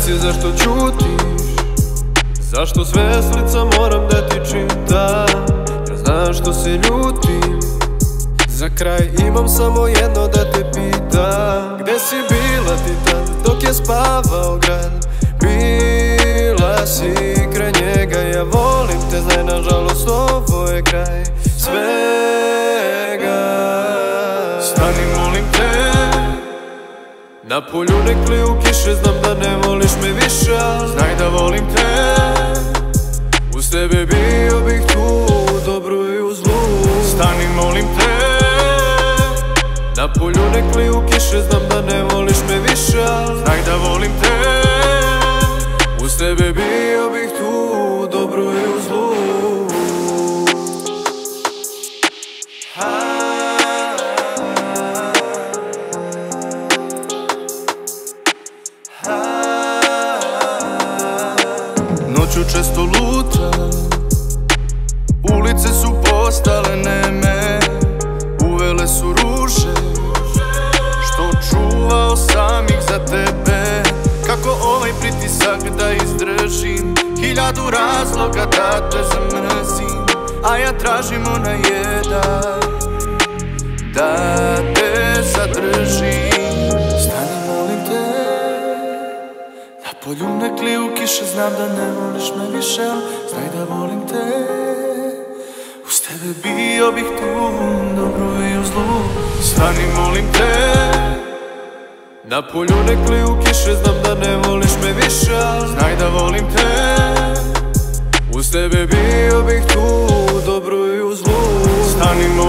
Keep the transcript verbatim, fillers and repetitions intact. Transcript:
Reci zašto ćutiš, zašto sve s lica moram da ti čitam, jer znam što se ljutim. Za kraj imam samo jedno da te pitam, gde si bila ti tad dok je spavao grad? Bila si kraj njega, ja volim te, znaj nažalost ovo je kraj svega. Stani molim te, na polju nek liju kiše, znam da ne voliš me više, al znaj da volim te. Uz tebe bio bih tu, u dobru i u zlu. Stani molim te, na polju nek liju kiše, znam da ne voliš me više, al znaj da volim te. Uz tebe bio bih tu, u dobru i u zlu. Noću često lutam, ulice su postale neme, uvele su ruže, što čuvao sam ih za tebe. Kako ovaj pritisak da izdržim, hiljadu razloga da te zamrzim, a ja tražim onaj jedan da te zadržim. Stani molim te, na polju nek liju kiše, znam da ne voliš me više, al znaj da volim te. Uz tebe bio bih tu, u dobru i u zlu. Stani molim te, na polju nek liju kiše, znam da ne voliš me više, al znaj da volim te. Uz tebe bio bih tu, u dobru i u zlu. Stani